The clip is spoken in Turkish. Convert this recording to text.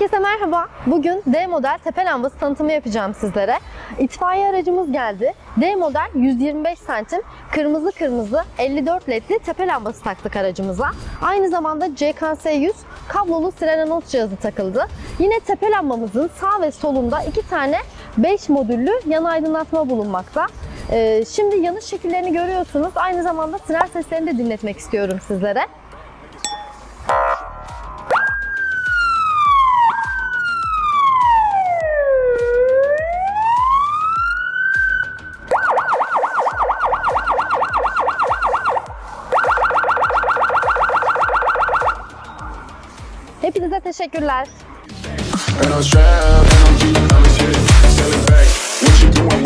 Herkese merhaba. Bugün D model tepe lambası tanıtımı yapacağım sizlere. İtfaiye aracımız geldi. D model 125 santim kırmızı 54 ledli tepe lambası taktık aracımıza. Aynı zamanda CKS100 kablolu siren anons cihazı takıldı. Yine tepe lambamızın sağ ve solunda 2 tane 5 modüllü yan aydınlatma bulunmakta. Şimdi yanış şekillerini görüyorsunuz. Aynı zamanda siren seslerini de dinletmek istiyorum sizlere. Hepinize teşekkürler.